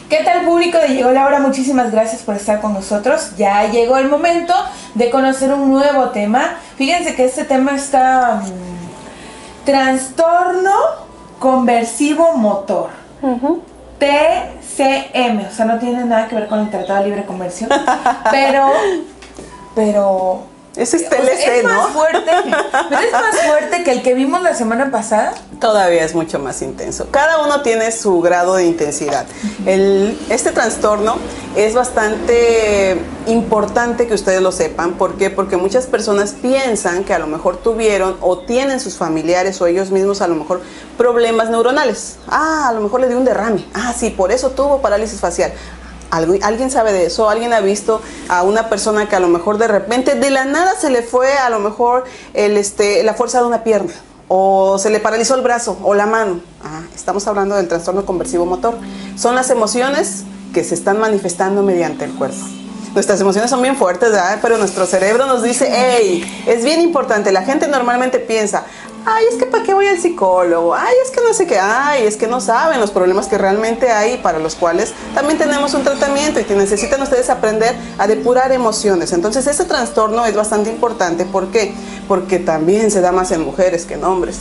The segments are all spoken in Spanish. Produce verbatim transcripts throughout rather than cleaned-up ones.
¿Qué tal, público de Llegó la Hora? Muchísimas gracias por estar con nosotros. Ya llegó el momento de conocer un nuevo tema. Fíjense que este tema está um, trastorno conversivo motor. Uh-huh. T C M, o sea, no tiene nada que ver con el Tratado de Libre Comercio, pero, pero... Ese es T L C, o sea, es ¿no? Más fuerte, pero es más fuerte que el que vimos la semana pasada. Todavía es mucho más intenso. Cada uno tiene su grado de intensidad. El, este trastorno es bastante importante que ustedes lo sepan. ¿Por qué? Porque muchas personas piensan que a lo mejor tuvieron o tienen sus familiares o ellos mismos a lo mejor problemas neuronales. Ah, a lo mejor le dio un derrame. Ah, sí, por eso tuvo parálisis facial. ¿Alguien sabe de eso? ¿Alguien ha visto a una persona que a lo mejor de repente de la nada se le fue a lo mejor el, este, la fuerza de una pierna? O se le paralizó el brazo o la mano. Ah, estamos hablando del trastorno conversivo motor. Son las emociones que se están manifestando mediante el cuerpo. Nuestras emociones son bien fuertes, ¿verdad? Pero nuestro cerebro nos dice, hey, es bien importante. La gente normalmente piensa, ay, es que ¿para qué voy al psicólogo? Ay, es que no sé qué, ay, es que no saben los problemas que realmente hay, para los cuales también tenemos un tratamiento y que necesitan ustedes aprender a depurar emociones. Entonces, ese trastorno es bastante importante. ¿Por qué? Porque también se da más en mujeres que en hombres.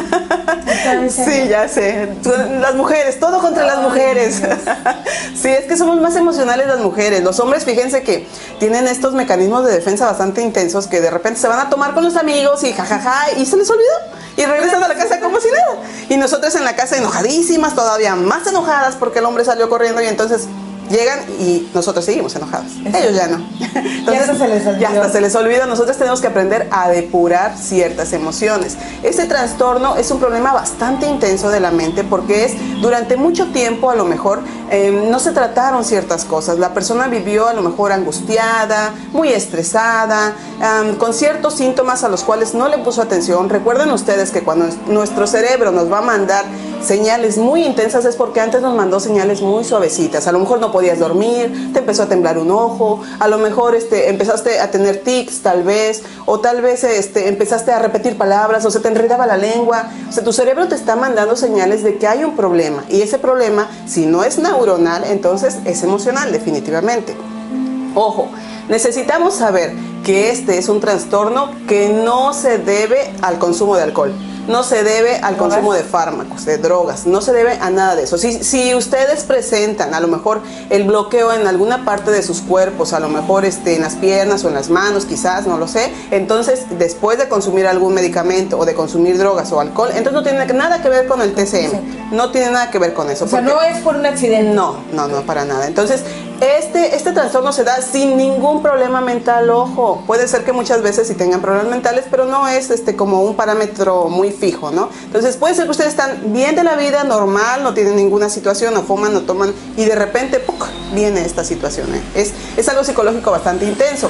Sí, ya sé. Las mujeres, todo contra las mujeres. Sí, es que somos más emocionales las mujeres. Los hombres, fíjense que tienen estos mecanismos de defensa bastante intensos que de repente se van a tomar con los amigos y jajaja y se les olvidó. Y regresan a la casa como si nada. Y nosotros en la casa enojadísimas, todavía más enojadas porque el hombre salió corriendo y entonces llegan y nosotros seguimos enojados. Exacto. Ellos ya no. Entonces, ya hasta se les olvida. Ya hasta se les olvida. Nosotros tenemos que aprender a depurar ciertas emociones. Este trastorno es un problema bastante intenso de la mente porque es durante mucho tiempo a lo mejor eh, no se trataron ciertas cosas. La persona vivió a lo mejor angustiada, muy estresada, um, con ciertos síntomas a los cuales no le puso atención. Recuerden ustedes que cuando nuestro cerebro nos va a mandar señales muy intensas es porque antes nos mandó señales muy suavecitas. A lo mejor no podías dormir, te empezó a temblar un ojo, a lo mejor este, empezaste a tener tics tal vez, o tal vez este, empezaste a repetir palabras, o se te enredaba la lengua. O sea, tu cerebro te está mandando señales de que hay un problema, y ese problema, si no es neuronal, entonces es emocional definitivamente. Ojo, necesitamos saber que este es un trastorno que no se debe al consumo de alcohol. No se debe al consumo de fármacos, de drogas, no se debe a nada de eso. Si, si ustedes presentan a lo mejor el bloqueo en alguna parte de sus cuerpos, a lo mejor este, en las piernas o en las manos quizás, no lo sé, entonces después de consumir algún medicamento o de consumir drogas o alcohol, entonces no tiene nada que ver con el T C M, no tiene nada que ver con eso. O sea, no es por un accidente. No, no, no, para nada. Entonces, este, este trastorno se da sin ningún problema mental, ojo. Puede ser que muchas veces sí tengan problemas mentales, pero no es este, como un parámetro muy fijo, ¿no? Entonces puede ser que ustedes están bien de la vida, normal, no tienen ninguna situación, no fuman, no toman, y de repente ¡puc! Viene esta situación, ¿eh? es, es algo psicológico bastante intenso.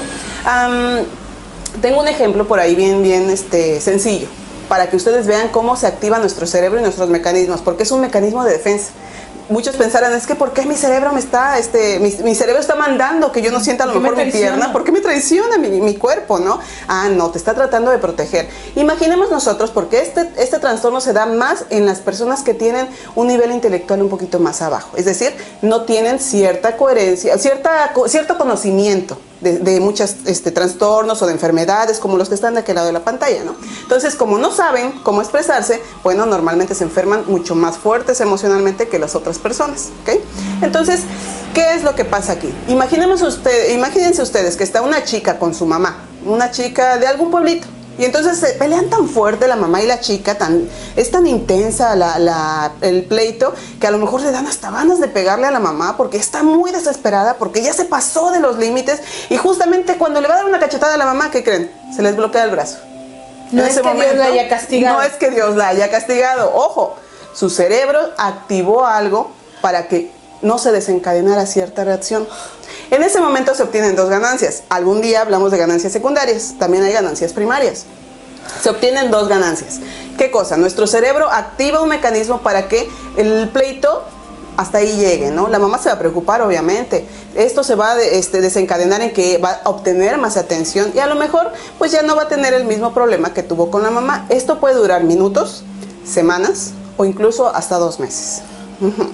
Um, tengo un ejemplo por ahí bien, bien este, sencillo, para que ustedes vean cómo se activa nuestro cerebro y nuestros mecanismos, porque es un mecanismo de defensa. Muchos pensarán, es que ¿por qué mi cerebro me está, este, mi, mi cerebro está mandando que yo no sienta a lo mejor mi pierna? ¿Por qué me traiciona mi, mi cuerpo, no? Ah, no, te está tratando de proteger. Imaginemos nosotros, porque este, este trastorno se da más en las personas que tienen un nivel intelectual un poquito más abajo. Es decir, no tienen cierta coherencia, cierta, cierto conocimiento de, de muchos este, trastornos o de enfermedades como los que están de aquel lado de la pantalla, ¿no? Entonces, como no saben cómo expresarse, bueno, normalmente se enferman mucho más fuertes emocionalmente que las otras personas, ¿ok? Entonces, ¿qué es lo que pasa aquí? Imaginemos usted, imagínense ustedes que está una chica con su mamá, una chica de algún pueblito, y entonces se pelean tan fuerte la mamá y la chica, tan, es tan intensa la, la, el pleito, que a lo mejor le dan hasta ganas de pegarle a la mamá porque está muy desesperada, porque ya se pasó de los límites, y justamente cuando le va a dar una cachetada a la mamá, ¿qué creen? Se les bloquea el brazo. No es que Dios la haya castigado. No es que Dios la haya castigado, ojo, su cerebro activó algo para que no se desencadenara cierta reacción. En ese momento se obtienen dos ganancias. Algún día hablamos de ganancias secundarias, también hay ganancias primarias. Se obtienen dos ganancias. ¿Qué cosa? Nuestro cerebro activa un mecanismo para que el pleito hasta ahí llegue, ¿no? La mamá se va a preocupar, obviamente. Esto se va a este, desencadenar en que va a obtener más atención y a lo mejor pues ya no va a tener el mismo problema que tuvo con la mamá. Esto puede durar minutos, semanas o incluso hasta dos meses. Uh-huh.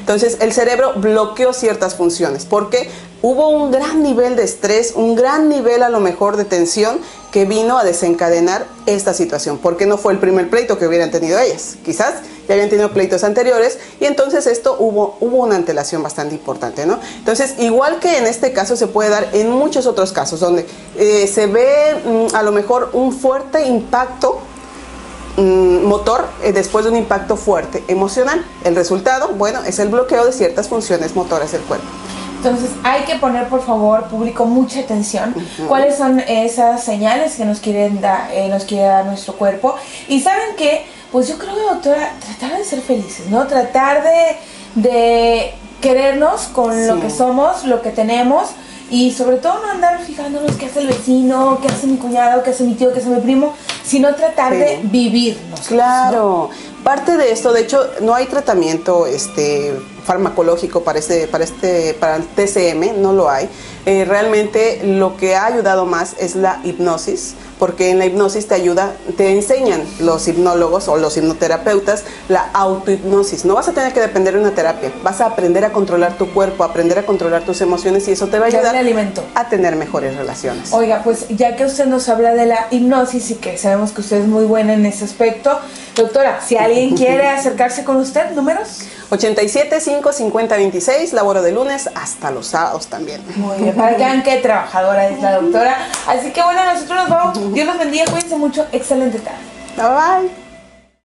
Entonces el cerebro bloqueó ciertas funciones porque hubo un gran nivel de estrés, un gran nivel a lo mejor de tensión que vino a desencadenar esta situación, porque no fue el primer pleito que hubieran tenido ellas, quizás ya habían tenido pleitos anteriores y entonces esto hubo, hubo una antelación bastante importante, ¿no? Entonces, igual que en este caso se puede dar en muchos otros casos donde eh, se ve mm, a lo mejor un fuerte impacto mm, motor eh, después de un impacto fuerte emocional. El resultado, bueno, es el bloqueo de ciertas funciones motoras del cuerpo. Entonces hay que poner, por favor, público, mucha atención. Uh-huh. ¿Cuáles son esas señales que nos quieren dar, eh, nos quiere dar nuestro cuerpo? Y saben que, pues yo creo que, doctora, tratar de ser felices, ¿no? Tratar de, de querernos con sí. lo que somos, lo que tenemos. Y sobre todo no andar fijándonos qué hace el vecino, qué hace mi cuñado, qué hace mi tío, qué hace mi primo, sino tratar sí. de vivirnos. Claro. ¿No? Parte de esto, de hecho, no hay tratamiento este, farmacológico para este, para este, para el T C M, no lo hay. Eh, realmente lo que ha ayudado más es la hipnosis, porque en la hipnosis te ayuda, te enseñan los hipnólogos o los hipnoterapeutas la autohipnosis. No vas a tener que depender de una terapia, vas a aprender a controlar tu cuerpo, a aprender a controlar tus emociones y eso te va a ayudar a tener mejores relaciones. Oiga, pues ya que usted nos habla de la hipnosis y que sabemos que usted es muy buena en ese aspecto, doctora, si alguien quiere acercarse con usted, ¿números? ochenta y siete, cinco, cincuenta, veintiséis, laboro de lunes hasta los sábados también. Muy bien, para que vean qué trabajadora es la doctora. Así que bueno, nosotros nos vamos. Dios los bendiga, cuídense mucho. Excelente tarde. Bye bye.